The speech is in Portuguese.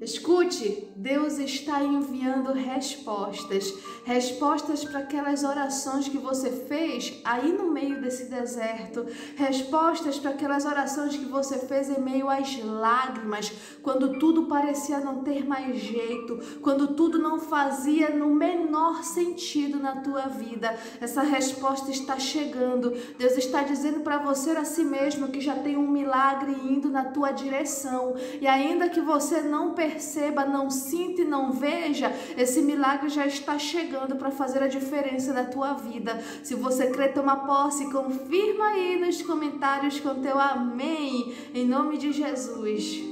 Escute, Deus está enviando respostas para aquelas orações que você fez aí no meio desse deserto, respostas para aquelas orações que você fez em meio às lágrimas, quando tudo parecia não ter mais jeito, quando tudo não fazia no menor sentido na tua vida. Essa resposta está chegando. Deus está dizendo para você a si mesmo que já tem um milagre indo na tua direção, e ainda que você não perceba, não sinta e não veja, esse milagre já está chegando para fazer a diferença na tua vida. Se você crê, toma posse, confirma aí nos comentários com teu amém, em nome de Jesus.